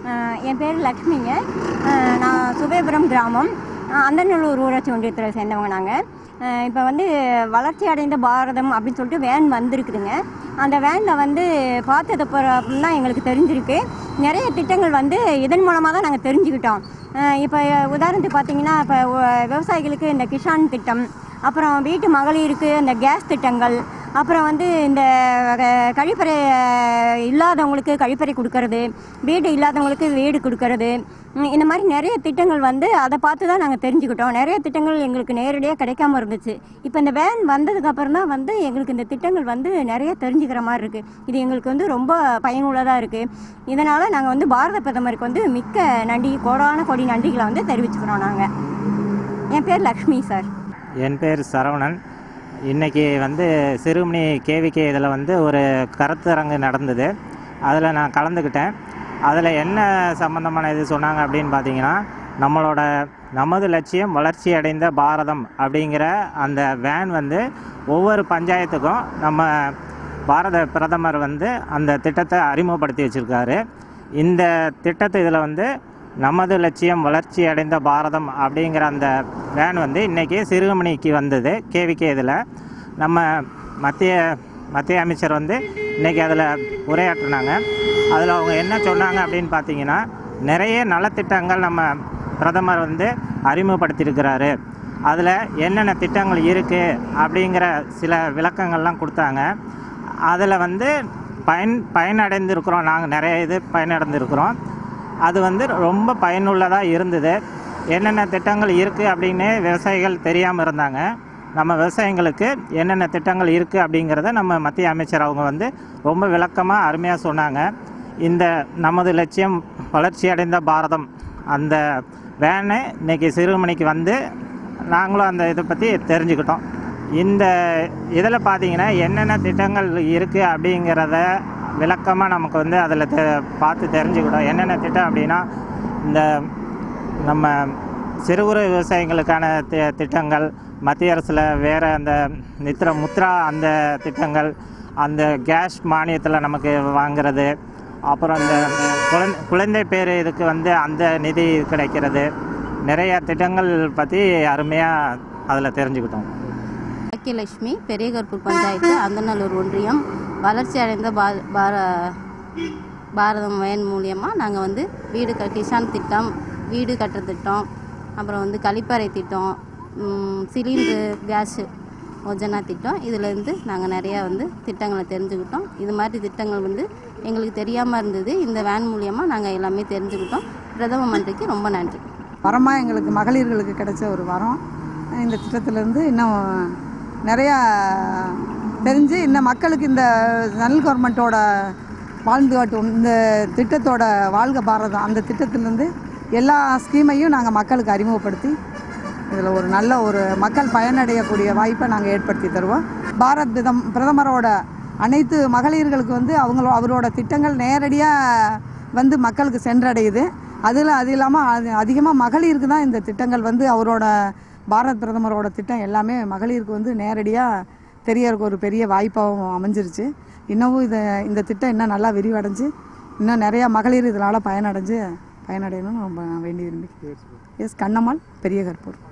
என் பேர் லக்ஷ்மிங்க. நான் சுபேபுரம் கிராமம், அந்தநல்லூர் ஊராட்சி ஒன்றியத்தில் சேர்ந்தவங்க நாங்கள். இப்போ வந்து வளர்ச்சி அடைந்த பாரதம் அப்படின்னு சொல்லிட்டு வேன் வந்திருக்குதுங்க. அந்த வேனில் வந்து பார்த்தது அப்படின்னு தான் எங்களுக்கு தெரிஞ்சிருக்கு. நிறைய திட்டங்கள் வந்து இதன் மூலமாக தான் நாங்கள் தெரிஞ்சுக்கிட்டோம். இப்போ உதாரணத்துக்கு பார்த்தீங்கன்னா, இப்போ விவசாயிகளுக்கு இந்த கிஷான் திட்டம், அப்புறம் வீட்டு மகளிருக்கு இந்த கேஸ் திட்டங்கள், அப்புறம் வந்து இந்த கழிப்பறை இல்லாதவங்களுக்கு கழிப்பறை கொடுக்கறது, வீடு இல்லாதவங்களுக்கு வீடு கொடுக்கறது, இந்த மாதிரி நிறைய திட்டங்கள் வந்து அதை பார்த்து தான் நாங்கள் தெரிஞ்சுக்கிட்டோம். நிறைய திட்டங்கள் எங்களுக்கு நேரடியாக கிடைக்காம இருந்துச்சு. இப்போ இந்த வேன் வந்ததுக்கப்புறம் தான் வந்து எங்களுக்கு இந்த திட்டங்கள் வந்து நிறைய தெரிஞ்சுக்கிற மாதிரி இருக்குது. இது எங்களுக்கு வந்து ரொம்ப பயனுள்ளதாக இருக்குது. இதனால் நாங்கள் வந்து பாரத பிரதமருக்கு வந்து மிக்க நன்றி, கோடான கோடி நன்றிகளை வந்து தெரிவிச்சுக்கிறோம் நாங்கள். என் பேர் லக்ஷ்மி சார். என் பேர் சரவணன். இன்றைக்கி வந்து சிறுமணி கேவிகே இதில் வந்து ஒரு கருத்தரங்கு நடந்தது. அதில் நான் கலந்துக்கிட்டேன். அதில் என்ன சம்மந்தமான இது சொன்னாங்க அப்படின்னு பார்த்தீங்கன்னா, நமது லட்சியம் வளர்ச்சி அடைந்த பாரதம் அப்படிங்கிற அந்த வேன் வந்து ஒவ்வொரு பஞ்சாயத்துக்கும் நம்ம பாரத பிரதமர் வந்து அந்த திட்டத்தை அறிமுகப்படுத்தி வச்சுருக்காரு. இந்த திட்டத்தை இதில் வந்து நமது லட்சியம் வளர்ச்சி அடைந்த பாரதம் அப்படிங்கிற அந்த வேன் வந்து இன்றைக்கி சிறுமணிக்கு வந்தது கேவிகே. இதில் நம்ம மத்திய அமைச்சர் வந்து இன்றைக்கி அதில் உரையாற்றினாங்க. அதில் அவங்க என்ன சொன்னாங்க அப்படின்னு பார்த்தீங்கன்னா, நிறைய நலத்திட்டங்கள் நம்ம பிரதமர் வந்து அறிமுகப்படுத்தியிருக்கிறாரு. அதில் என்னென்ன திட்டங்கள் இருக்குது அப்படிங்கிற சில விளக்கங்கள்லாம் கொடுத்தாங்க. அதில் வந்து பயனடைந்திருக்கிறோம். நாங்கள் நிறைய இது பயனடைந்திருக்கிறோம். அது வந்து ரொம்ப பயனுள்ளதாக இருந்தது. என்னென்ன திட்டங்கள் இருக்குது அப்படின்னு விவசாயிகள் தெரியாமல் இருந்தாங்க. நம்ம விவசாயிகளுக்கு என்னென்ன திட்டங்கள் இருக்குது அப்படிங்கிறத நம்ம மத்திய அமைச்சர் அவங்க வந்து ரொம்ப விளக்கமாக அருமையாக சொன்னாங்க. இந்த நமது லட்சியம் வளர்ச்சி அடைந்த பாரதம் அந்த வேனு இன்றைக்கி சிறுமணிக்கு வந்து நாங்களும் அந்த இதை பற்றி தெரிஞ்சுக்கிட்டோம். இந்த இதில் பார்த்திங்கன்னா என்னென்ன திட்டங்கள் இருக்குது அப்படிங்கிறத விளக்கமாக நமக்கு வந்து அதில் பார்த்து தெரிஞ்சுக்கிட்டோம். என்னென்ன திட்டம் அப்படின்னா, இந்த நம்ம சிறு குறு விவசாயிகளுக்கான திட்டங்கள், மத்திய அரசில் வேறு அந்த முத்ரா அந்த திட்டங்கள், அந்த கேஸ் மானியத்தில் நமக்கு வாங்கிறது, அப்புறம் இந்த குழந்தை பேர் இதுக்கு வந்து அந்த நிதி கிடைக்கிறது, நிறையா திட்டங்கள் பற்றி அருமையாக அதில் தெரிஞ்சுக்கிட்டோம். பாக்கியலட்சுமி, பெரியகற்பூர் பஞ்சாயத்து, அந்தநல்லூர் ஒன்றியம். வளர்ச்சி அடைந்த பாரதம் வேன் மூலியமாக நாங்கள் வந்து கிஷான் திட்டம், வீடு கட்டுற திட்டம், அப்புறம் வந்து கழிப்பறை திட்டம், சிலிண்டரு கேஸ் யோஜனா திட்டம், இதிலேருந்து நாங்கள் நிறையா வந்து திட்டங்களை தெரிஞ்சுக்கிட்டோம். இது மாதிரி திட்டங்கள் வந்து எங்களுக்கு தெரியாமல் இருந்தது. இந்த வேன் மூலியமாக நாங்கள் எல்லாமே தெரிஞ்சுக்கிட்டோம். பிரதம மந்திரிக்கு ரொம்ப நன்றி. வரமாக எங்களுக்கு மகளிர்களுக்கு கிடைச்ச ஒரு வரம். இந்த திட்டத்திலேருந்து இன்னும் நிறையா தெரிஞ்சு இன்னும் மக்களுக்கு இந்த சென்ட்ரல் கவர்மெண்ட்டோட வாழ்ந்து காட்டும் இந்த திட்டத்தோட வாழ்க பாரதம் அந்த திட்டத்திலேருந்து எல்லா ஸ்கீமையும் நாங்கள் மக்களுக்கு அறிமுகப்படுத்தி இதில் ஒரு நல்ல ஒரு மக்கள் பயனடையக்கூடிய வாய்ப்பை நாங்கள் ஏற்படுத்தி தருவோம். பிரதமரோட அனைத்து மகளிர்களுக்கு வந்து அவரோட திட்டங்கள் நேரடியாக வந்து மக்களுக்கு சென்றடையுது. அது இல்லாமல் அதிகமாக மகளிருக்கு தான் இந்த திட்டங்கள் வந்து அவரோட பாரத பிரதமரோட திட்டம் எல்லாமே மகளிருக்கு வந்து நேரடியாக தெரியறதுக்கு ஒரு பெரிய வாய்ப்பாகவும் அமைஞ்சிருச்சு. இன்னமும் இந்த திட்டம் இன்னும் நல்லா விரிவடைஞ்சு இன்னும் நிறையா மகளிர் இதனால் பயனடையணும்னு ரொம்ப வேண்டி விரும்பி. எஸ் கண்ணம்மாள், பெரியகற்பூர்.